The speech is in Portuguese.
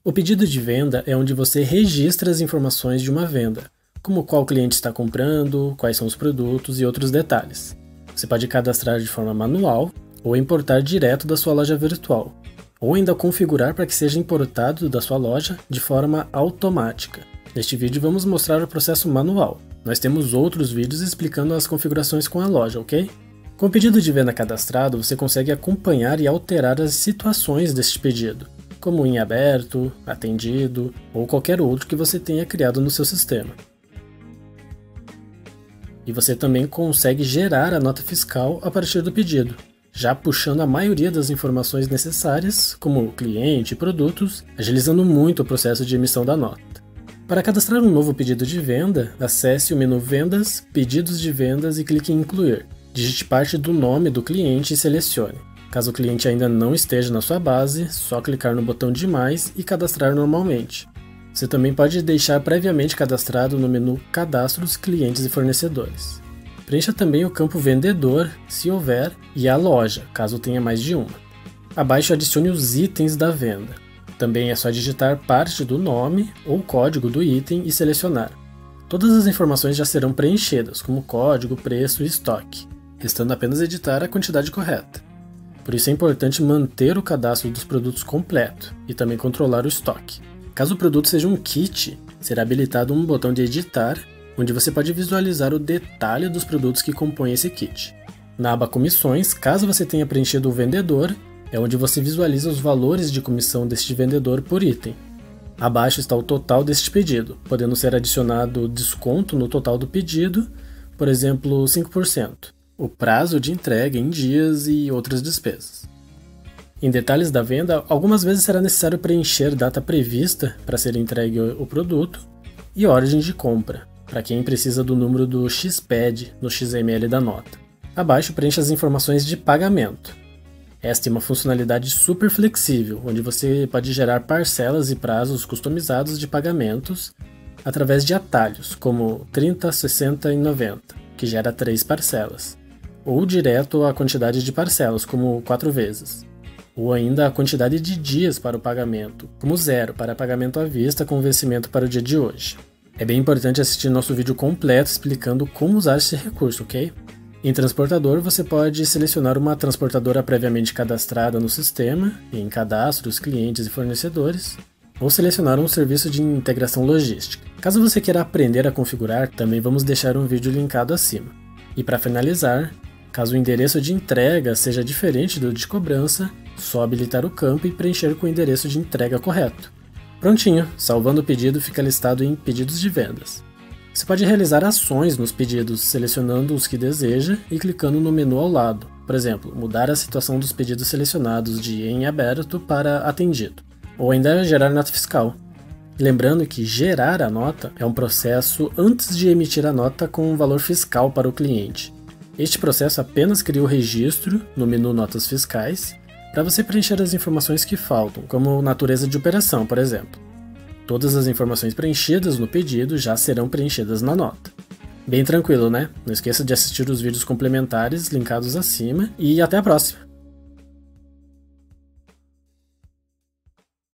O pedido de venda é onde você registra as informações de uma venda, como qual cliente está comprando, quais são os produtos e outros detalhes. Você pode cadastrar de forma manual ou importar direto da sua loja virtual, ou ainda configurar para que seja importado da sua loja de forma automática. Neste vídeo vamos mostrar o processo manual. Nós temos outros vídeos explicando as configurações com a loja, ok? Com o pedido de venda cadastrado, você consegue acompanhar e alterar as situações deste pedido, como em aberto, atendido ou qualquer outro que você tenha criado no seu sistema. E você também consegue gerar a nota fiscal a partir do pedido, já puxando a maioria das informações necessárias, como cliente e produtos, agilizando muito o processo de emissão da nota. Para cadastrar um novo pedido de venda, acesse o menu Vendas, Pedidos de Vendas e clique em Incluir. Digite parte do nome do cliente e selecione. Caso o cliente ainda não esteja na sua base, só clicar no botão de mais e cadastrar normalmente. Você também pode deixar previamente cadastrado no menu Cadastros, Clientes e Fornecedores. Preencha também o campo Vendedor, se houver, e a loja, caso tenha mais de uma. Abaixo adicione os itens da venda. Também é só digitar parte do nome ou código do item e selecionar. Todas as informações já serão preenchidas, como código, preço e estoque, restando apenas editar a quantidade correta. Por isso é importante manter o cadastro dos produtos completo e também controlar o estoque. Caso o produto seja um kit, será habilitado um botão de editar, onde você pode visualizar o detalhe dos produtos que compõem esse kit. Na aba Comissões, caso você tenha preenchido o vendedor, é onde você visualiza os valores de comissão deste vendedor por item. Abaixo está o total deste pedido, podendo ser adicionado desconto no total do pedido, por exemplo, 5%, o prazo de entrega em dias e outras despesas. Em detalhes da venda, algumas vezes será necessário preencher data prevista para ser entregue o produto e ordem de compra, para quem precisa do número do XPED no XML da nota. Abaixo preencha as informações de pagamento. Esta é uma funcionalidade super flexível, onde você pode gerar parcelas e prazos customizados de pagamentos através de atalhos, como 30, 60 e 90, que gera 3 parcelas, ou direto a quantidade de parcelas, como 4 vezes, ou ainda a quantidade de dias para o pagamento, como 0 para pagamento à vista com vencimento para o dia de hoje. É bem importante assistir nosso vídeo completo explicando como usar esse recurso, ok? Em transportador, você pode selecionar uma transportadora previamente cadastrada no sistema, em cadastros, clientes e fornecedores, ou selecionar um serviço de integração logística. Caso você queira aprender a configurar, também vamos deixar um vídeo linkado acima. E para finalizar, caso o endereço de entrega seja diferente do de cobrança, só habilitar o campo e preencher com o endereço de entrega correto. Prontinho, salvando o pedido fica listado em Pedidos de Vendas. Você pode realizar ações nos pedidos selecionando os que deseja e clicando no menu ao lado. Por exemplo, mudar a situação dos pedidos selecionados de em aberto para atendido. Ou ainda gerar nota fiscal. Lembrando que gerar a nota é um processo antes de emitir a nota com um valor fiscal para o cliente. Este processo apenas cria o registro no menu Notas Fiscais para você preencher as informações que faltam, como natureza de operação, por exemplo. Todas as informações preenchidas no pedido já serão preenchidas na nota. Bem tranquilo, né? Não esqueça de assistir os vídeos complementares linkados acima e até a próxima!